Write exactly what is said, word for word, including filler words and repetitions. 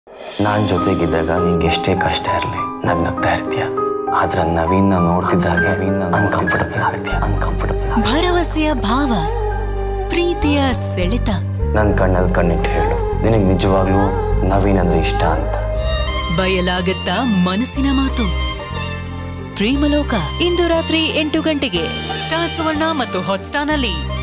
ನಾನು ಜೊತೆಗಿದ್ದಾಗ ನಿಂಗೆ ಎಷ್ಟೇ ಕಷ್ಟ ಇರಲಿ ನಗ್ನಗ್ತಾ ಇರ್ತೀಯ. ಆದ್ರೆ ನವೀನ್ ನೋಡ್ತಿದ್ದಾಗ ಅನ್ಕಂಫರ್ಟಬಲ್ ಆಗ್ತೀಯ ಅನ್ಕಂಫರ್ಟಬಲ್. ಭರವಸೆಯ ಭಾವ, ಪ್ರೀತಿಯ ಸೆಳೆತ. ನನ್ನ ಕಣ್ಣಲ್ಲಿ ಕಣ್ಣಿಟ್ಟು ಹೇಳು, ನಿನಗೆ ನಿಜವಾಗ್ಲೂ ನವೀನ್ ಅಂದ್ರೆ ಇಷ್ಟ ಅಂತ. ಬಯಲಾಗತ್ತಾ ಮನಸ್ಸಿನ ಮಾತು. ಪ್ರೇಮಲೋಕ ಇಂದು ರಾತ್ರಿ ಎಂಟು ಗಂಟೆಗೆ ಸ್ಟಾರ್ ಸುವರ್ಣ ಮತ್ತು ಹಾಟ್ಸ್ಟಾರ್ನಲ್ಲಿ.